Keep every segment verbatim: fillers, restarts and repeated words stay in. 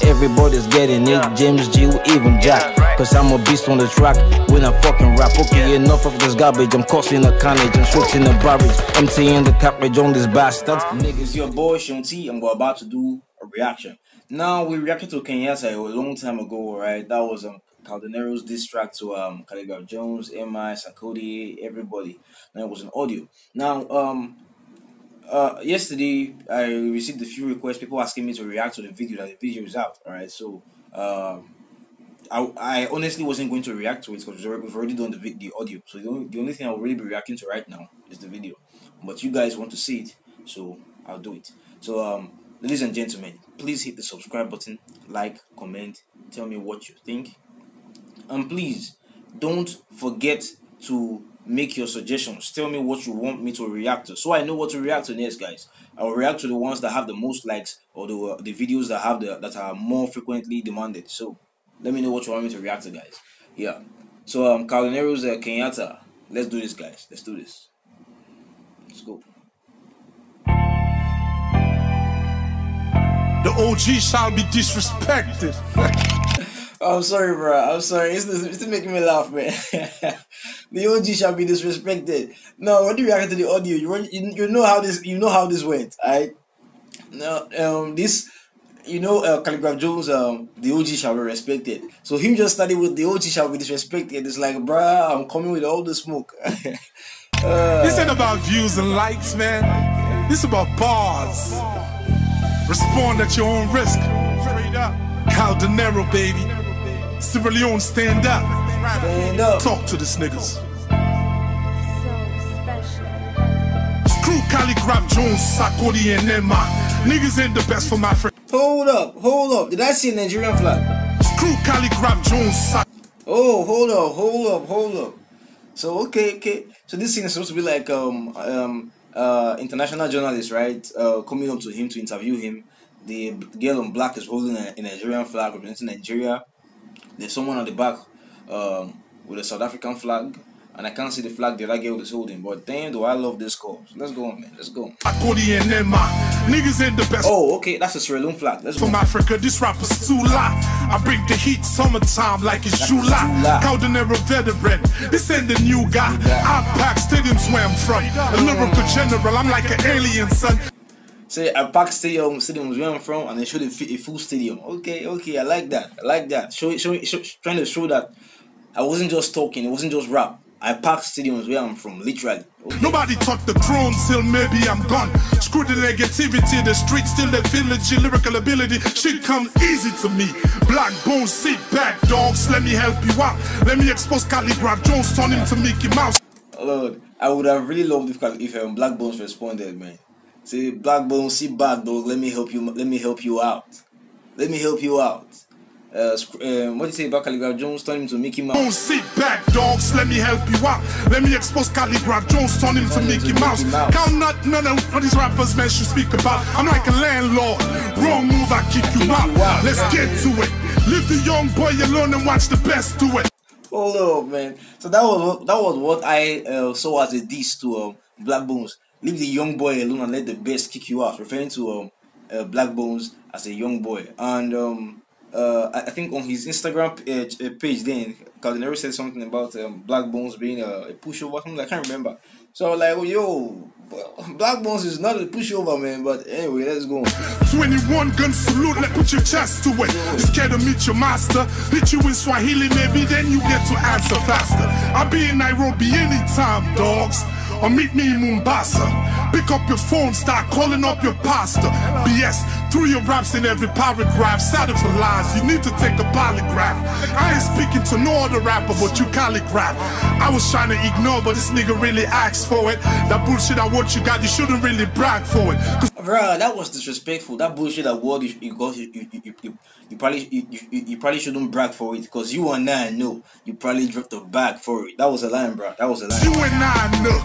Everybody's getting it, James G, even Jack. Cause I'm a beast on the track when I fucking rap. Okay, enough of this garbage, I'm causing a carnage, I'm switching the barrage, emptying the cartridge on this bastard. Niggas, your boy Shunti, and we're about to do a reaction. Now, we reacted to Kenyatta a long time ago, right? That was um, Caldenero's diss track to um, Khaligraph Jones, M I, Sarkodie, everybody. And it was an audio. Now, um, uh, yesterday, I received a few requests, people asking me to react to the video, that the video is out, alright? So, um, I, I honestly wasn't going to react to it because we've already done the, the audio. So the only, the only thing I'll really be reacting to right now is the video. But you guys want to see it, so I'll do it. So, um, ladies and gentlemen, please hit the subscribe button, like, comment, tell me what you think. And please, don't forget to make your suggestions. Tell me what you want me to react to, so I know what to react to next, guys. I will react to the ones that have the most likes, or the, uh, the videos that have the that are more frequently demanded. So let me know what you want me to react to, guys. Yeah. So um, Caldenero's uh, Kenyatta. Let's do this, guys. Let's do this. Let's go. The O G shall be disrespected. I'm sorry, bro. I'm sorry. It's, it's making me laugh, man. The O G shall be disrespected. No, when you react to the audio, you, you you know how this you know how this went. I now um this you know uh, Khaligraph Jones um the O G shall be respected. So him just started with the O G shall be disrespected. It's like, bruh, I'm coming with all the smoke. uh, This ain't about views and likes, man. This is about bars. Respond at your own risk. Straight up. Caldenero, baby. Sierra Leone, stand up. Stand up. Talk to this niggas. So special. Screw Khaligraph Jones, Sarkodie, and M I. Niggas ain't the best for my friend. Hold up, hold up. Did I see a Nigerian flag? Screw Khaligraph Jones, Sarkodie. Oh, hold up, hold up, hold up. So okay, okay. So this thing is supposed to be like um um uh international journalist, right? Uh, coming up to him to interview him. The girl in black is holding a, a Nigerian flag representing Nigeria. There's someone on the back um with a South African flag, and I can't see the flag the other girl is holding. But damn, do I love this cause. Let's go on, man. Let's go. Sarkodie and M I. Niggas ain't the best. Oh, okay, that's a Sierra Leone flag. Let's go. From Africa, this rapper's too loud. I bring the heat summertime like it's July. Caldenero veteran, this ain't the new guy. I pack stadiums where I'm from. A lyrical general, I'm like an alien, son. Say I pack stadium, stadiums where I'm from, and they show the a full stadium. Okay, okay, I like that. I like that. Show, show, show, trying to show that I wasn't just talking. It wasn't just rap. I packed stadiums where I'm from, literally. Okay. Nobody took the throne till maybe I'm gone. Screw the negativity, the streets still the village, lyrical ability. Shit comes easy to me. Black Bones, sit back, dogs. Let me help you out. Let me expose Khaligraph Jones, turn him to Mickey Mouse. Lord, I would have really loved if if um, Black Bones responded, man. Say, Black Bones, sit back, dog. Let me help you. Let me help you out. Let me help you out. Uh, um, what do you say about Khaligraph Jones? Turn him to Mickey Mouse. Don't sit back, dogs. Let me help you out. Let me expose Khaligraph Jones. Turn him to Mickey Mouse. Count not none of these rappers, man, should speak about. I'm like a landlord. Wrong move, I kick you out. Let's get to it. Leave the young boy alone and watch the best do it. Hold up, man. So that was what that was what I uh, saw as a diss to um, Black Bones. Leave the young boy alone and let the best kick you out. Referring to um, uh, Black Bones as a young boy. And um. Uh, I think on his Instagram page, page then Caldenero said something about um, Black Bones being a, a pushover. I can't remember. So I was like, oh, yo, Black Bones is not a pushover, man. But anyway, let's go. twenty-one gun salute, let put your chest to it. You're scared to meet your master. Hit you in Swahili, maybe then you get to answer faster. I'll be in Nairobi anytime, dogs. Or meet me in Mombasa. Pick up your phone, start calling up your pastor. B S, through your raps in every paragraph. Started for lies, you need to take a polygraph. I ain't speaking to no other rapper but you Khaligraph. I was trying to ignore, but this nigga really asked for it. That bullshit I what you got, you shouldn't really brag for it. Bruh, that was disrespectful. That bullshit award you, you got, you, you, you, you, you probably you, you, you probably shouldn't brag for it, because you and I know you probably dropped a bag for it. That was a line, bruh. That was a line. You and I know you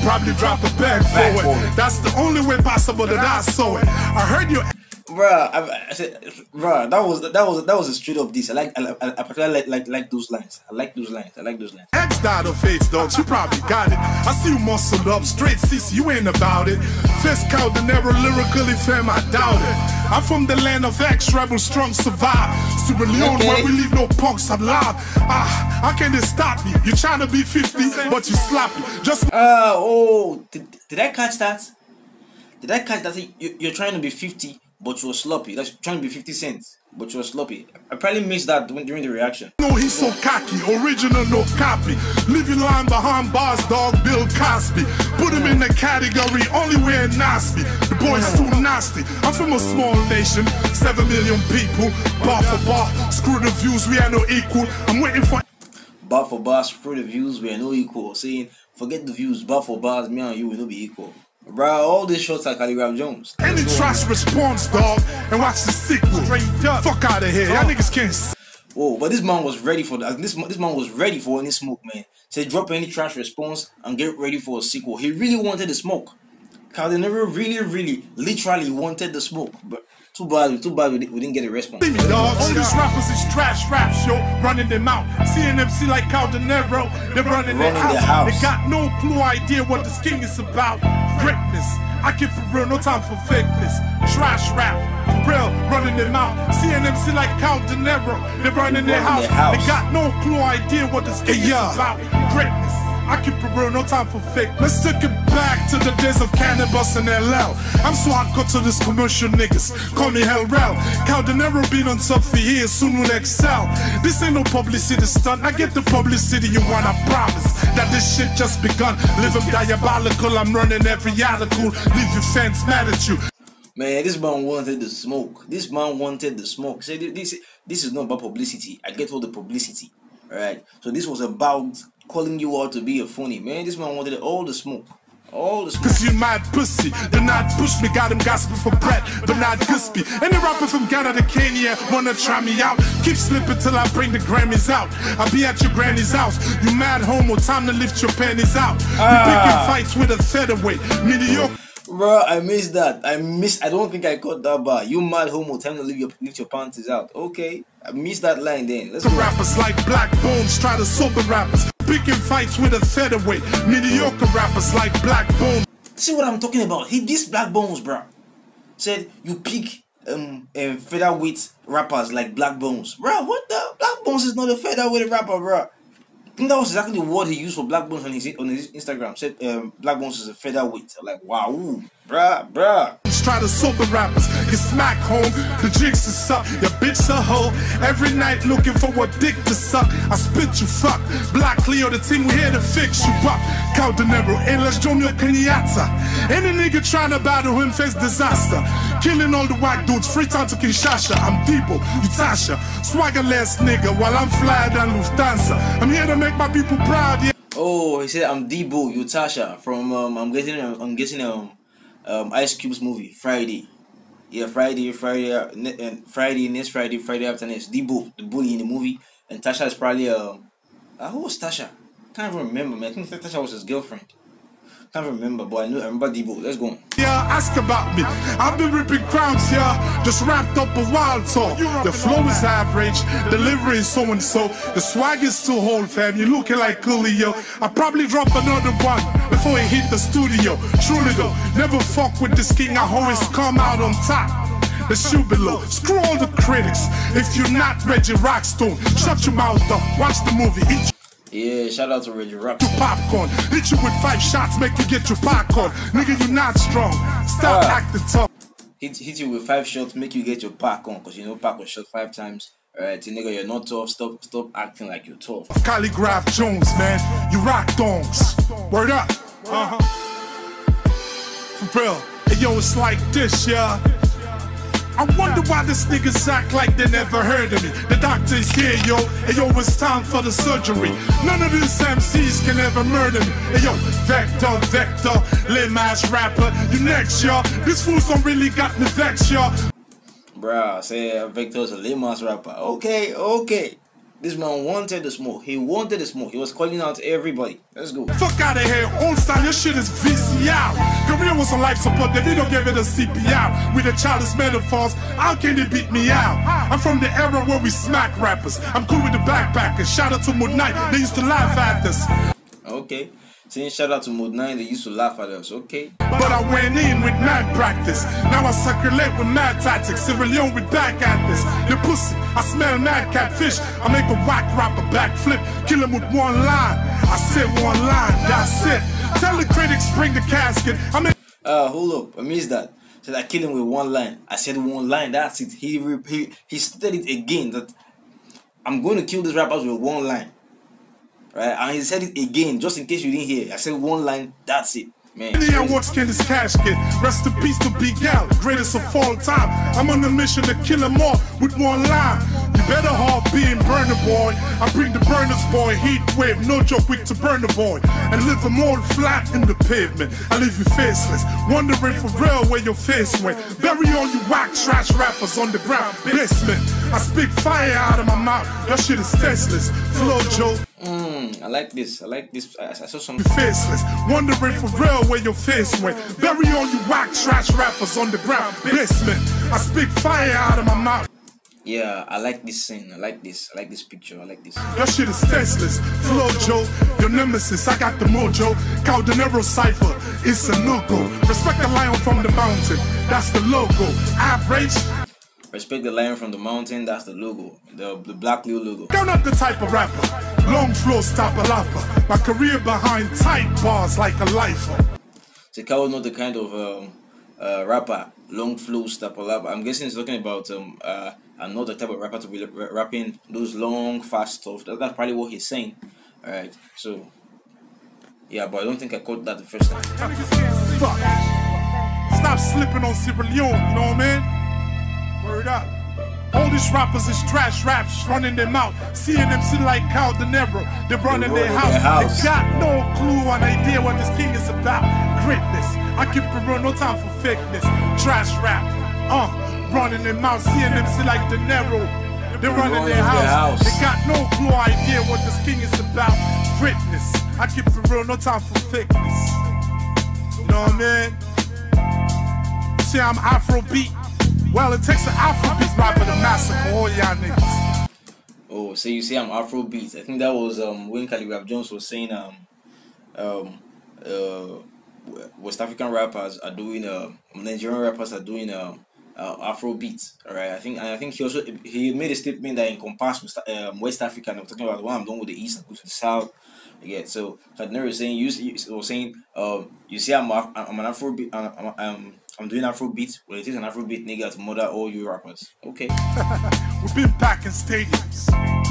probably drop a bag for it. That's the only way possible that I saw it. I heard you. Bruh, I, I said, bruh, that was that was that was a straight up diss. I like, I, I, I particularly like, like like those lines. I like those lines. I like those lines. X out of face, dog. You probably got it. I see you muscled up, straight C C. You ain't about it. Fist count the never lyrically fam. I doubt it. I'm from the land of X, rebel strong survive. Super Leon, okay. Where we leave no punks alive. Ah, how can they stop me? You trying to be fifty, but you sloppy. Just uh oh, did, did I catch that? Did I catch that? You, you're trying to be fifty. But you were sloppy. That's trying to be fifty cents. But you were sloppy. I probably missed that during the reaction. No, he's so cocky. Original, no copy. Living line behind bars, dog. Bill Cosby. Put him in the category only wearing nasty. The boy's too nasty. I'm from a small nation. Seven million people. Bar for bar. Screw the views. We are no equal. I'm waiting for. Bar for bar. Screw the views. We are no equal. Saying forget the views. Bar for bars. Me and you will not be equal. Bro, all these shots are Calligraph Jones. Any trash response, dog, and watch the sequel. Fuck out of here, y'all niggas can't. Whoa, but this man was ready for that. This this man was ready for any smoke, man. Said drop any trash response and get ready for a sequel. He really wanted the smoke. Caldenero really, really, literally wanted the smoke. But too bad, too bad we didn't, we didn't get a response. See me, dog. All these rappers is trash rap show, running them out. C N M C like Caldenero, they're running, running their, house. their house. They got no clue idea what this king is about. Greatness, I keep for real, no time for fakeness. Trash rap, for real, running them out. C N M C like Caldenero, they're running, their, running house. their house. They got no clue idea what this king hey, yeah. is about. Greatness. I keep it real, no time for fake. Let's take it back to the days of Cannabis and L L. I'm so hardcore to this commercial niggas. Call me Hell Rel. Caldenero been on top for years, soon will excel. This ain't no publicity stunt. I get the publicity you want, I promise. That this shit just begun. Live up diabolical, I'm running every article. Leave your fans mad at you. Man, this man wanted the smoke. This man wanted the smoke. Say this, this is not about publicity. I get all the publicity. Alright, so this was about calling you out to be a phony. Man, this man wanted all the smoke. All the smoke. Cause you mad pussy. Do not push me, got him gasping for bread, but not crispy. Any rapper from Ghana to Kenya wanna try me out. Keep slipping till I bring the Grammys out. I'll be at your granny's house. You mad homo, time to lift your panties out. Ah. You picking fights with a featherweight. Mediocre. Bro, I missed that. I missed. I don't think I caught that bar. You mad homo, time to lift your lift your panties out. Okay, I missed that line. Then let's the go. Rappers like Black Bones try to sober rappers. Picking fights with a featherweight. Mediocre rappers like Black Bones. See what I'm talking about? He dissed Black Bones, bro. Said you pick um uh, featherweight rappers like Black Bones, bro. What the? Black Bones is not a featherweight rapper, bro. I think that was exactly the word he used for Black Bones on his on his Instagram. Said um, Black Bones is a featherweight. I'm like, wow, ooh, bruh, bruh. Try to sober rappers, get smack home. The jigs is up, your bitch a hoe. Every night looking for what dick to suck. I spit you fuck. Black Cleo, the team we here to fix you up. Caldenero, Elas Junior Kenyatta. Any nigga trying to battle him face disaster. Killing all the white dudes, free time to Kinshasa. I'm Debo, you Tasha. Swaggerless nigga while I'm flyer than Lufthansa. I'm here to make my people proud, yeah. Oh, he said I'm Debo, you Tasha from um I'm guessing I'm guessing um um Ice Cube's movie Friday. Yeah, Friday, Friday, uh, and Friday, next Friday, Friday after next. Debo, the bully in the movie, and Tasha is probably um uh, who was Tasha? Can't even remember, man. I think Tasha was his girlfriend. Can't remember, but I know I remember Debo. Let's go. Yeah, ask about me. I've been ripping crowds here, just wrapped up a wild talk. The flow is average, delivery is so and so. The swag is still whole, fam. You looking like Coolio. I probably drop another one before he hit the studio. Truly though, never fuck with this king. I always come out on top. The shoe below. Screw all the critics. If you're not Reggie Rockstone, shut your mouth up. Watch the movie. Eat Yeah, shout out to Reggie Rockstone. Popcorn, hit you with five shots, make you get your popcorn. Nigga, you not strong. Stop uh, acting tough. Hit, hit you with five shots, make you get your popcorn, cause you know Pac was shot five times. Alright, nigga, you're not tough. Stop, stop acting like you're tough. Calligraph Jones, man, you rock dongs. Word up. Uh huh. For real. Hey, yo, it's like this, yeah. I wonder why this niggas act like they never heard of me. The doctor is here, yo. Hey, yo, it's time for the surgery. None of these M Cs can ever murder me. Hey, yo, Vector, Vector, lame ass rapper. You next, y'all. These fools don't really got me vexed, y'all. Bruh, say uh, Vector's a lame ass rapper. Okay, okay. This man wanted the smoke. He wanted the smoke. He was calling out to everybody. Let's go. Fuck out of here. Old style, your shit is V C out. Career was on life support. The video gave it a C P R. With the childish metaphors, how can they beat me out? I'm from the era where we smack rappers. I'm cool with the backpackers. Shout out to Mood Knight. They used to laugh at us. Okay. Saying shout out to Mood Knight. They used to laugh at us. Okay. But I went in with mad practice. Now I circulate with mad tactics. Sierra Leone with back at this. The pussy, I smell mad catfish. I make a whack rapper backflip. Kill him with one line. I said one line, that's it. Tell the critics bring the casket. I mean, uh, hold up. I missed that. Said I kill him with one line. I said one line. That's it. He he he stated it again that I'm going to kill these rappers with one line. Right, and he said it again, just in case you didn't hear. I said one line, that's it, man. Yeah, what's can this casket? Rest in peace to Big Al, greatest of all time. I'm on a mission to kill them all with one line. You better half being burner boy. I bring the burners boy, heat wave, no joke quick to burner boy. And live them all flat in the pavement. I leave you faceless, wondering for real where your face went. Bury all you whack trash rappers on the ground basement. I speak fire out of my mouth, your shit is tasteless. Flow Joe. Mm, I like this. I like this. I, I saw some faceless, wondering for real where your face went. Bury all you whack trash rappers on the ground basement. I speak fire out of my mouth. Yeah, I like this scene. I like this. I like this picture. I like this. Your shit is tasteless. Flow Joe, your nemesis. I got the mojo. Caldenero cipher. It's a no-go. Respect the lion from the mountain. That's the logo. Average. Respect the lion from the mountain, that's the logo, the, the Black Leo logo. I'm not the type of rapper, long flow, stop a lapper. My career behind tight bars like a lifer. Zeka was not the kind of um, uh, rapper, long flow, stop a lapper. I'm guessing he's talking about, um, uh, I'm not the type of rapper to be rapping those long, fast stuff. That, that's probably what he's saying. Alright, so, yeah, but I don't think I caught that the first time. Fuck. Stop slipping on Sierra Leone, you know what I mean? Word up. All these rappers is trash raps running their mouth. Seeing them sit like Caldenero. They run in their house. their house. They got no clue or idea what this king is about. Greatness. I keep it real, no time for fakeness. Trash rap. Uh, running their mouth. Seeing them sit like De Niro. They run in their house. They got no clue or idea what this king is about. Greatness. I keep it real, no time for fakeness. You know what I mean? See, I'm Afrobeat. Well, it takes an Afrobeat rapper to massacre all y'all niggas. Oh, so you say I'm Afrobeat. I think that was um when Khaligraph Jones was saying um um uh West African rappers are doing uh Nigerian rappers are doing um uh, Afrobeat. Alright, I think and I think he also he made a statement that encompassed um, West Africa. And I'm talking about when I'm done with the East, I go to the South. Yeah, so Khadner is saying you, you was saying um you see I'm a, I'm an Afrobeat I'm, I'm I'm doing Afrobeat. Well, it is an Afrobeat nigga to murder all you rappers. Okay. We've been back in stadiums.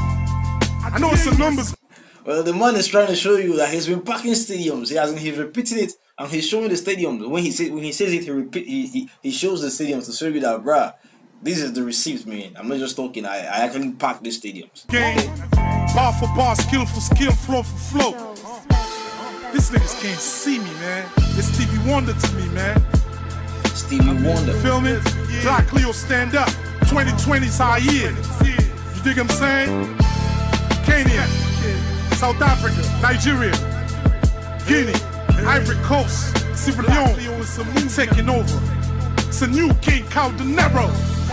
I know it's the numbers. Well, the man is trying to show you that he's been packing stadiums. He has he's repeating it and he's showing the stadiums. When he says when he says it, he repeat he, he he shows the stadiums to show you that, bruh, this is the receipts, man. I'm not just talking. I, I actually packed these stadiums. Game, bar for bar, skill for skill, flow for flow. This niggas can't see me, man. It's Stevie Wonder to me, man. Stevie Wonder. Feel me? Yeah. Black Leo stand up. twenty twenty's our year. You dig what I'm saying? Kenya, South Africa, Nigeria, Guinea, Ivory Coast, Sierra Leone, taking over. It's a new King Caldenero.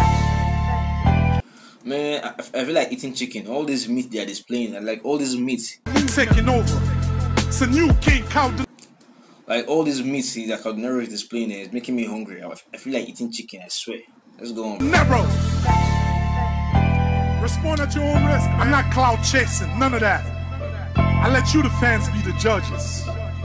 Man, I, I feel like eating chicken. All this meat they are displaying, like all this meat. Taking over. It's a new King Caldenero. Like all these meats that Caldenero is displaying is making me hungry. I feel like eating chicken, I swear. Let's go on. Never. Respond at your own risk. I'm not cloud chasing, none of that. I let you, the fans, be the judges.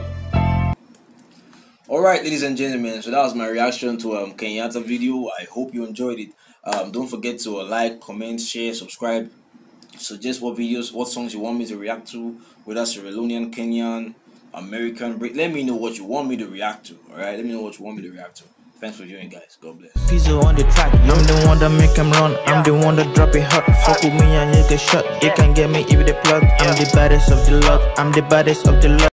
Alright, ladies and gentlemen, so that was my reaction to um Kenyatta video. I hope you enjoyed it. Um, don't forget to uh, like, comment, share, subscribe. Suggest what videos, what songs you want me to react to, whether Sierra Leonean, Kenyan, American break. Let me know what you want me to react to. Alright, let me know what you want me to react to. Thanks for viewing, guys. God bless. Pizzo on the track. I'm the one that make him run. I'm the one that drop it hot. Fuck with me and you get shot. You can get me if they plug. I'm the baddest of the lot. I'm the baddest of the lot.